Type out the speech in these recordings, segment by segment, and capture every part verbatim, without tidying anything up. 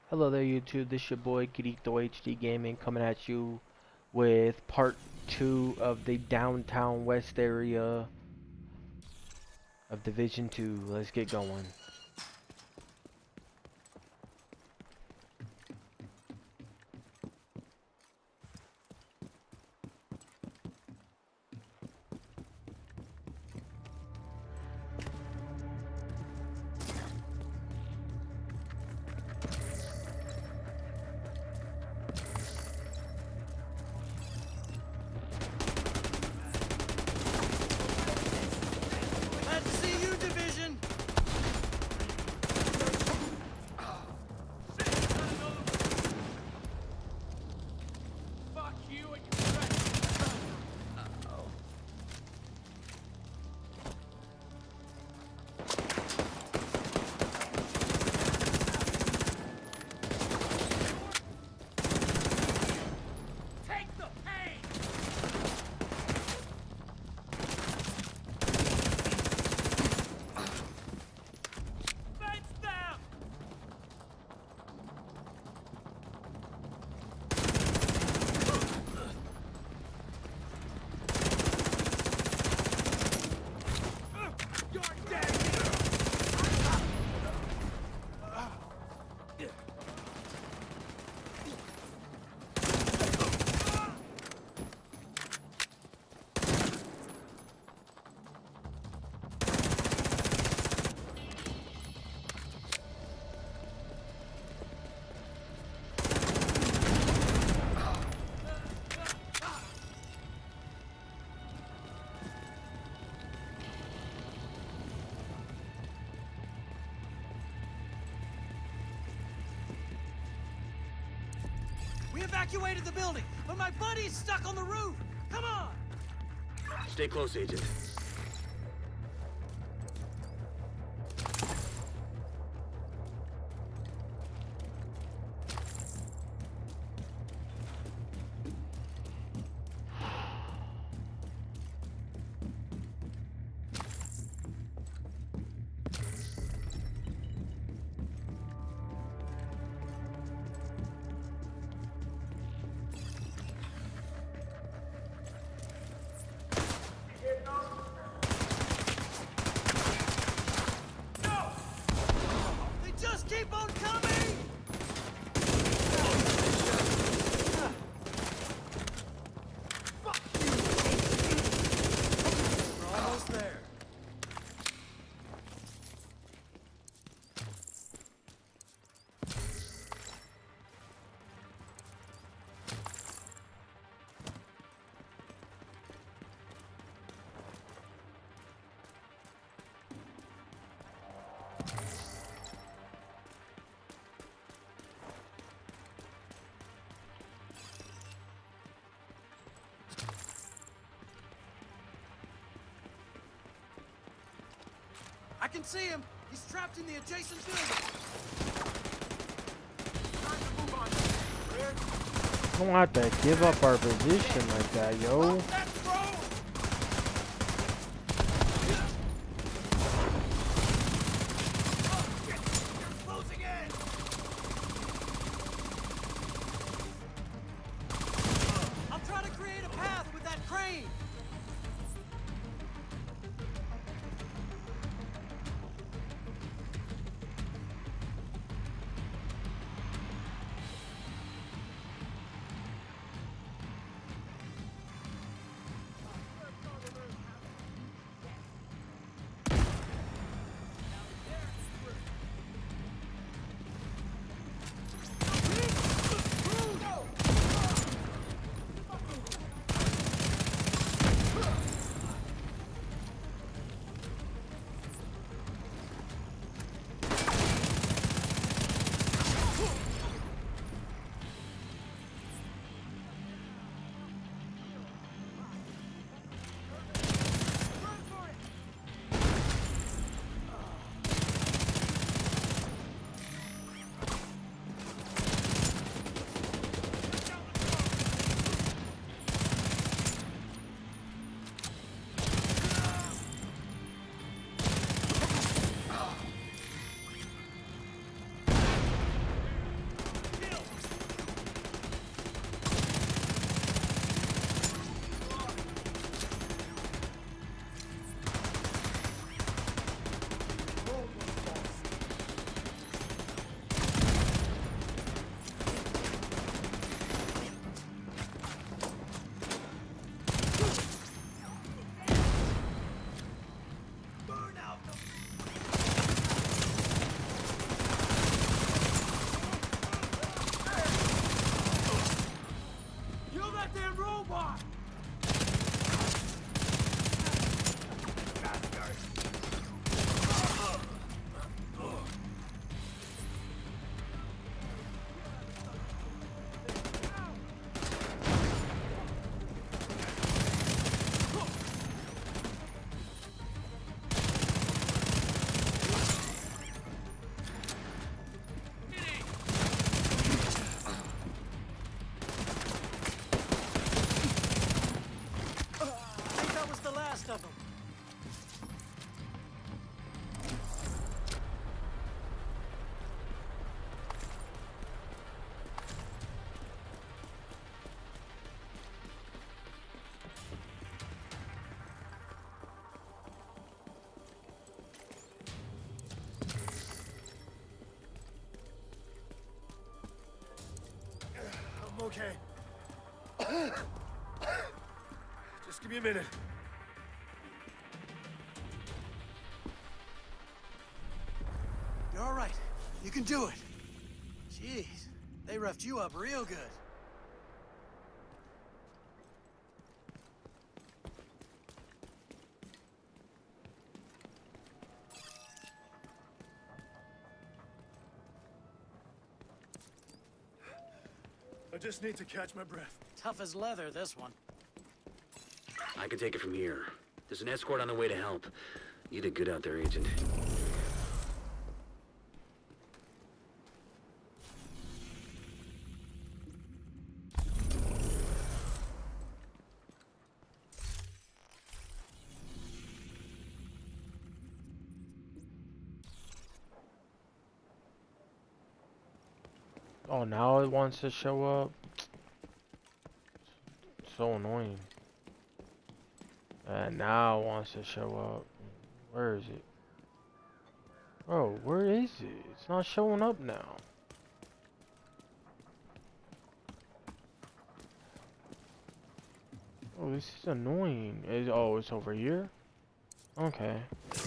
Hello there YouTube, this your boy Kirito H D Gaming coming at you with part two of the downtown west area of Division two. Let's get going. Let's see you, Division! Fuck you and your friends! Uh-oh. Take the pain! Fence them! You're dead! We evacuated the building, but my buddy's stuck on the roof! Come on! Stay close, Agent. No! They just keep on coming! Fuck you! We're almost there. I can see him! He's trapped in the adjacent building! Time to move on. Clear. Don't have to give up our position like that, yo. Up that throw! Oh, shit! They're closing in! I'll try to create a path with that crane! okay. Just give me a minute. You're all right. You can do it. Jeez, they roughed you up real good. I just need to catch my breath. Tough as leather, this one. I can take it from here. There's an escort on the way to help. You did good out there, Agent. Oh, now it wants to show up. So annoying. And now it wants to show up. Where is it? Bro, where is it? It's not showing up now. Oh, this is annoying. Is oh, it's over here? Okay.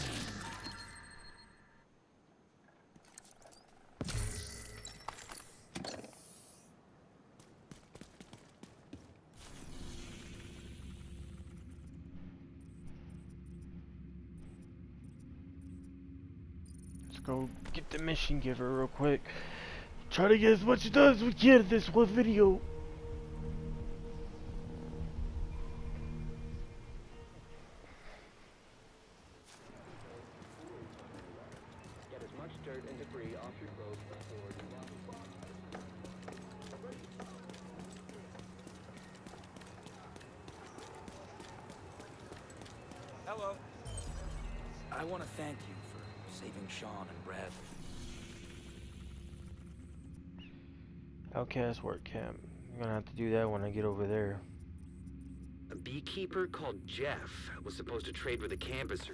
Go get the mission giver real quick. Try to get as much done as we can in this one video. Get as much dirt and debris off your clothes before you Hello. I want to thank you for saving Sean and Brad. Outcast work camp. I'm gonna have to do that when I get over there. A beekeeper called Jeff was supposed to trade with a campuser.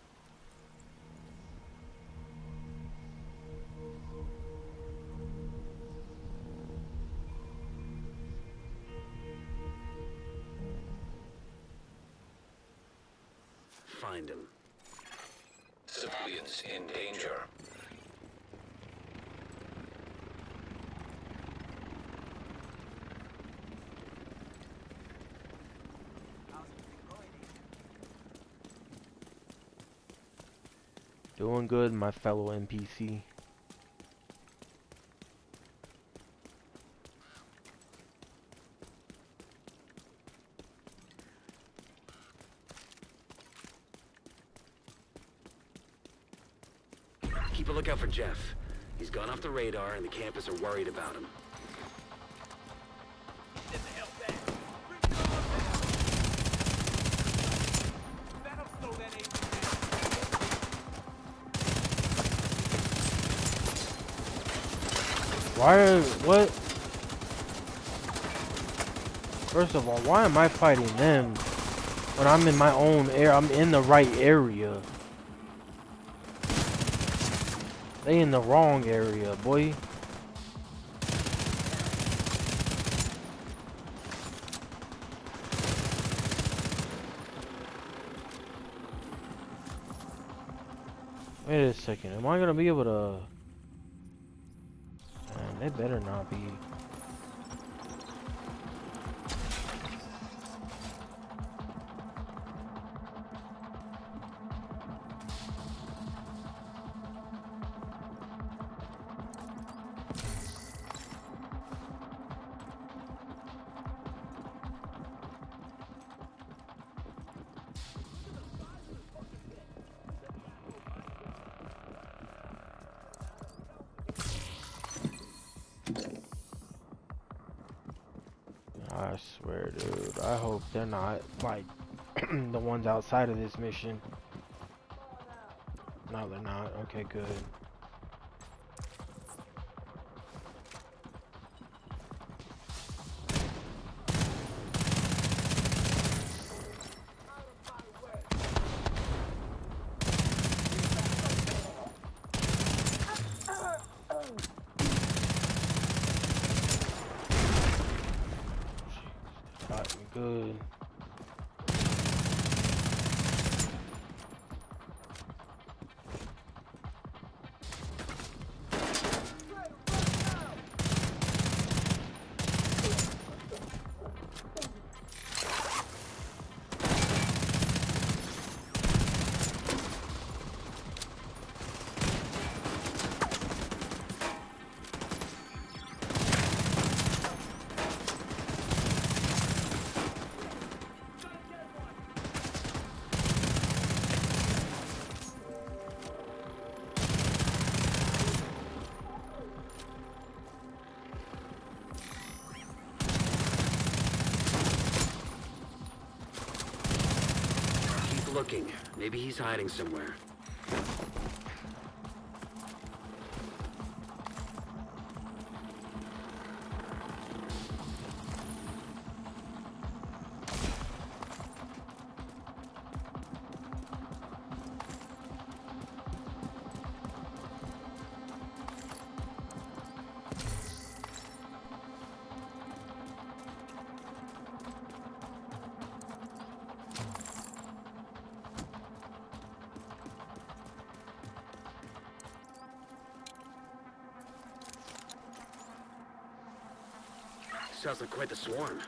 Find him. Civilians in danger. Doing good, my fellow N P C. Keep a lookout for Jeff. He's gone off the radar and the campus are worried about him. Why? What? First of all, why am I fighting them when I'm in my own area? I'm in the right area. They in the wrong area, boy. Wait a second. Am I gonna be able to? Man, they better not be. I swear, dude. I hope they're not like the ones outside of this mission. No, they're not. Okay, good. Good. Keep looking. Maybe he's hiding somewhere. Sounds like quite the swarm.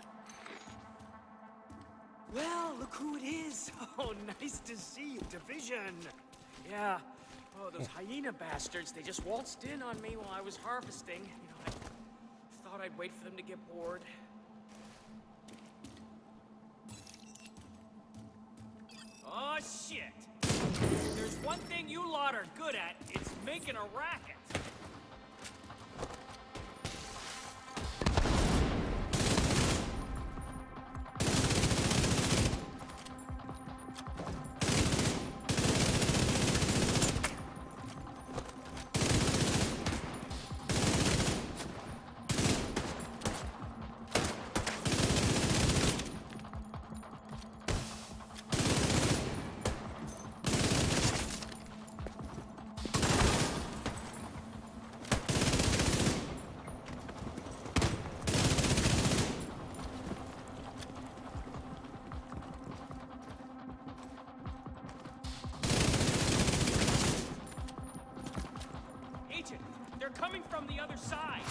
Well, look who it is. Oh, nice to see you, Division. Yeah. Oh, those hyena bastards, they just waltzed in on me while I was harvesting. You know, I thought I'd wait for them to get bored. Oh, shit. If there's one thing you lot are good at, it's making a racket. They're coming from the other side.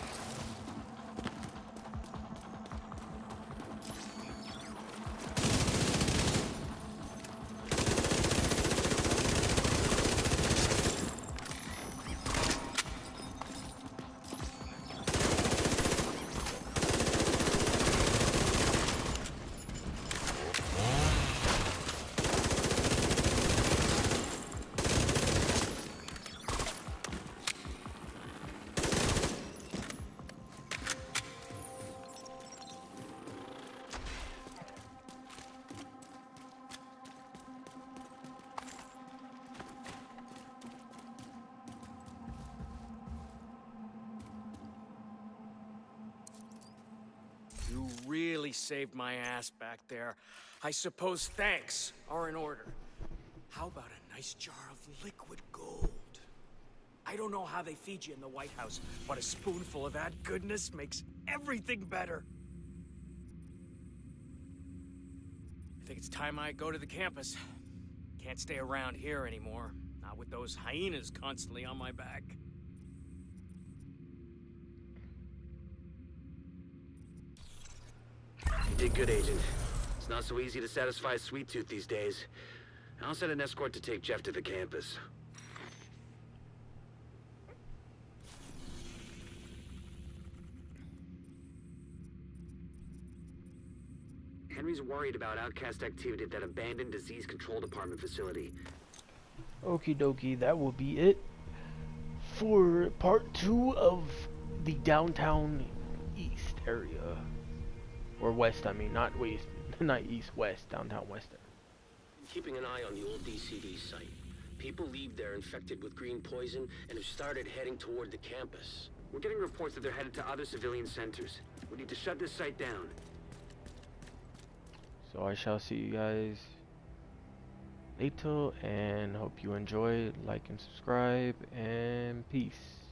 You really saved my ass back there. I suppose thanks are in order. How about a nice jar of liquid gold? I don't know how they feed you in the White House, but a spoonful of that goodness makes everything better. I think it's time I go to the campus. Can't stay around here anymore, not with those hyenas constantly on my back. You did good, Agent. It's not so easy to satisfy a sweet tooth these days. I'll send an escort to take Jeff to the campus. Henry's worried about outcast activity at that abandoned disease control department facility. Okie dokie, that will be it for part two of the downtown east area. Or west, I mean, not west, not east, west, downtown west. Keeping an eye on the old D C D site. People leave there infected with green poison and have started heading toward the campus. We're getting reports that they're headed to other civilian centers. We need to shut this site down. So I shall see you guys later, and hope you enjoy. Like and subscribe, and peace.